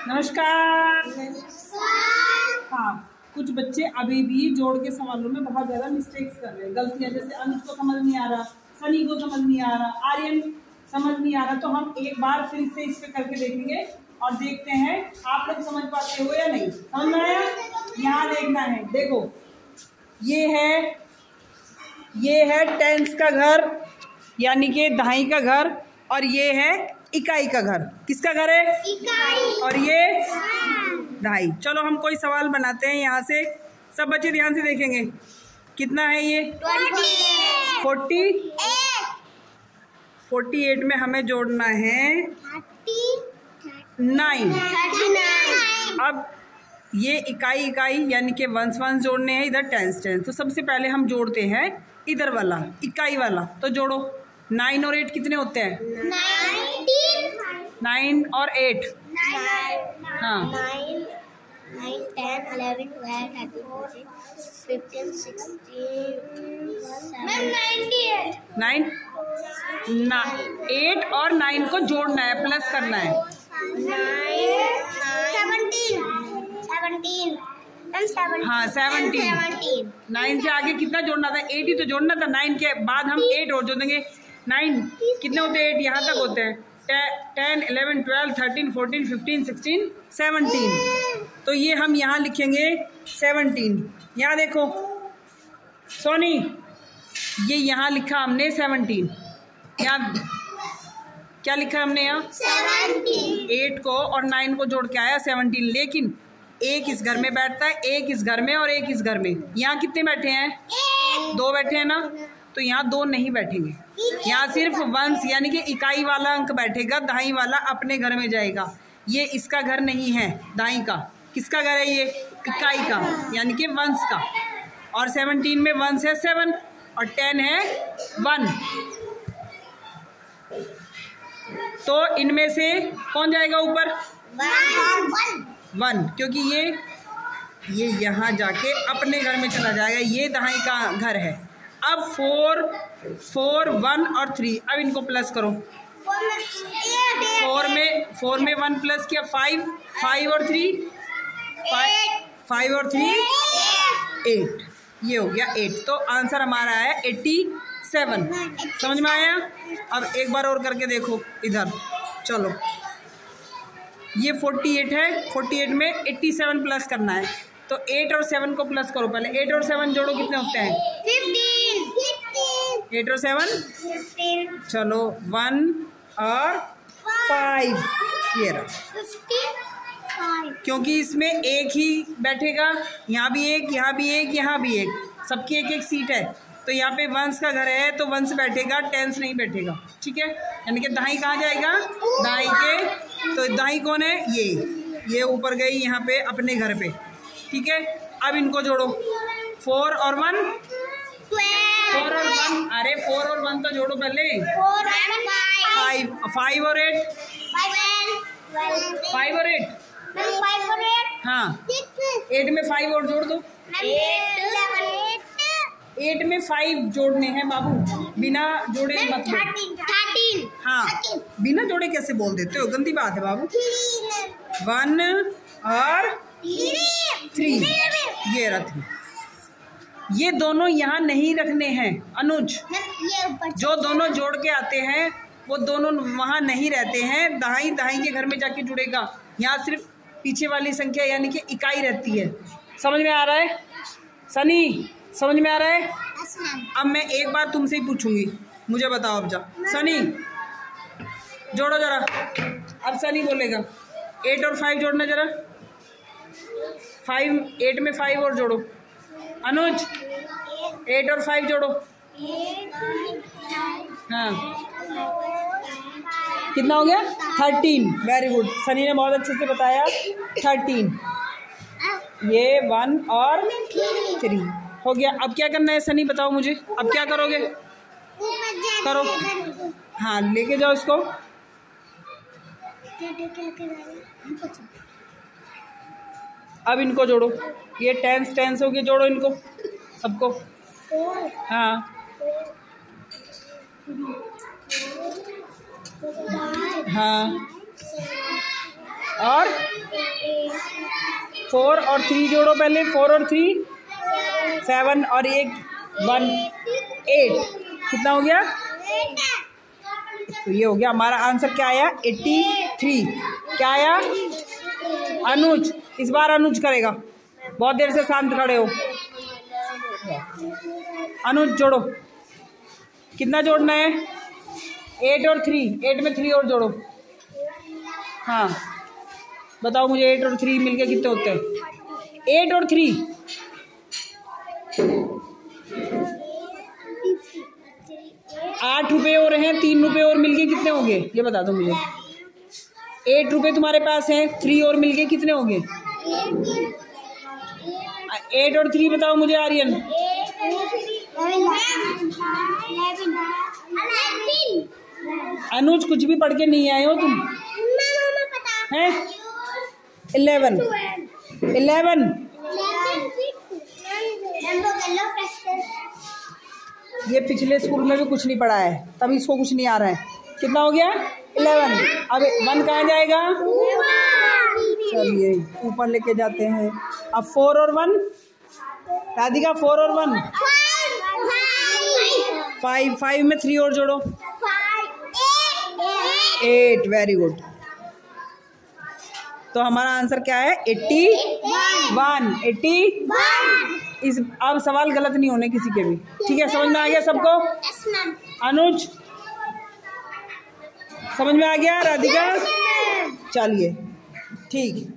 नमस्कार। हाँ, कुछ बच्चे अभी भी जोड़ के सवालों में बहुत ज्यादा मिस्टेक्स कर रहे हैं, गलतियां। जैसे अनुज को समझ नहीं आ रहा, सनी को समझ नहीं आ रहा, आर्यन समझ नहीं आ रहा। तो हम एक बार फिर से इस पे करके देखेंगे और देखते हैं आप लोग समझ पाते हो या नहीं। समझ में आया? यहाँ देखना है, देखो ये है टेंस का घर यानी कि दहाई का घर, और ये है इकाई का घर। किसका घर है? इकाई। और ये दहाई। चलो हम कोई सवाल बनाते हैं यहाँ से, सब बच्चे ध्यान से देखेंगे। कितना है ये? 48 में हमें जोड़ना है 9। अब ये इकाई यानी कि वंस जोड़ने हैं, इधर टेंस। तो सबसे पहले हम जोड़ते हैं इधर वाला इकाई वाला। तो जोड़ो, 9 और 8 कितने होते हैं? 9 और 8। हाँ, 9, 10, 11, 12, 13, 14, 15, 16, 17, 8 और 9 को जोड़ना है, प्लस करना है। 17। हाँ, 17। 9 से आगे कितना जोड़ना था? 8 ही तो जोड़ना था। 9 के बाद हम 8 और जोड़ देंगे। 9 कितने होते हैं? 8 यहाँ तक होते हैं। 10, 11, 12, 13, 14, 15, 16, 17। तो ये हम यहाँ लिखेंगे 17। यहाँ देखो सोनी, ये यहाँ लिखा हमने 17। यहाँ क्या लिखा हमने? यहाँ 8 को और 9 को जोड़ के आया 17। लेकिन एक इस घर में बैठता है, एक इस घर में और एक इस घर में। यहाँ कितने बैठे हैं? 2 बैठे हैं ना। तो यहाँ 2 नहीं बैठेंगे, यहाँ सिर्फ वंस यानी कि इकाई वाला अंक बैठेगा, दहाई वाला अपने घर में जाएगा। ये इसका घर नहीं है दहाई का। किसका घर है? ये इकाई का यानी कि वंस का। और 17 में वंस है 7 और 10 है 1। तो इनमें से कौन जाएगा ऊपर? 1, क्योंकि ये यहाँ जाके अपने घर में चला जाएगा। ये दहाई का घर है। अब 4, 1 और 3। अब इनको प्लस करो। 4 में 1 प्लस किया 5 और 3 8। ये हो गया 8। तो आंसर हमारा है 87। समझ में आया? अब एक बार और करके देखो इधर। चलो, ये 48 है, 48 में 87 प्लस करना है। तो 8 और 7 को प्लस करो पहले। 8 और 7 जोड़ो, कितने होते हैं? 8 और 7 15। चलो, 1 और 5। ये रहा, क्योंकि इसमें एक ही बैठेगा। यहाँ भी एक, यहाँ भी एक, यहाँ भी एक, सबकी एक एक सीट है। तो यहाँ पे वंस का घर है तो वंस बैठेगा, टेंस नहीं बैठेगा। ठीक है, यानी कि दहाई कहाँ जाएगा? दहाई के। तो दहाई कौन है? ये ऊपर गई यहाँ पे अपने घर पे। ठीक है, अब इनको जोड़ो। 4 और 1 अरे 4 और 1 तो जोड़ो पहले। 5 और 8 हाँ, 8 में 5 और जोड़ दो। 8 में 5 जोड़ने हैं बाबू, बिना जोड़े मत। 13। हाँ, बिना जोड़े कैसे बोल देते हो? गंदी बात है बाबू। 1 और 3। ये रहा 3। ये दोनों यहाँ नहीं रखने हैं अनुज। जो दोनों जोड़ के आते हैं वो दोनों वहाँ नहीं रहते हैं, दहाई के घर में जाके जुड़ेगा। यहाँ सिर्फ पीछे वाली संख्या यानी कि इकाई रहती है। समझ में आ रहा है सनी? समझ में आ रहा है? अब मैं एक बार तुमसे ही पूछूंगी, मुझे बताओ। अब जा सनी, जोड़ो जरा। अब सनी बोलेगा। 8 और 5 जोड़ना जरा। 8 में 5 और जोड़ो। अनुज, 8 और 5 जोड़ो। हाँ, कितना हो गया? 13। वेरी गुड, सनी ने बहुत अच्छे से बताया। 13। ये 1 और 3 हो गया। अब क्या करना है सनी, बताओ मुझे। अब क्या करोगे? करो। हाँ, लेके जाओ इसको। अब इनको जोड़ो। ये टेंस हो गए, जोड़ो इनको सबको। हाँ, हाँ, और 4 और 3 जोड़ो पहले, 4 और 3 7 और 1 1 8। कितना हो गया? तो ये हो गया हमारा आंसर। क्या आया? 83। क्या आया? अनुज, इस बार अनुज करेगा, बहुत देर से शांत खड़े हो। अनुज जोड़ो, कितना जोड़ना है? 8 और 3, 8 में 3 और जोड़ो। हाँ बताओ मुझे, 8 और 3 मिलके कितने होते हैं? 8 और 3 8 रुपए और हैं, 3 रुपए और मिलके कितने होंगे? ये बता दो मुझे। 8 रुपए तुम्हारे पास हैं, 3 और मिलके कितने होंगे? 8 और 3 बताओ मुझे आर्यन। अनुज कुछ भी पढ़ के नहीं आए हो तुम हैं? 11 ये पिछले स्कूल में भी कुछ नहीं पढ़ा है, तब इसको कुछ नहीं आ रहा है। कितना हो गया? 11। अब 1 कहाँ जाएगा? चलिए ऊपर लेके जाते हैं। अब 4 और 1 राधिका, 4 और 1 5, 5 में 3 और जोड़ो। 8। Very good. तो हमारा आंसर क्या है? 81। 81। इस अब सवाल गलत नहीं होने किसी के भी, ठीक है? समझ में आ गया सबको? अनुज समझ में आ गया? राधिका चलिए ठीक।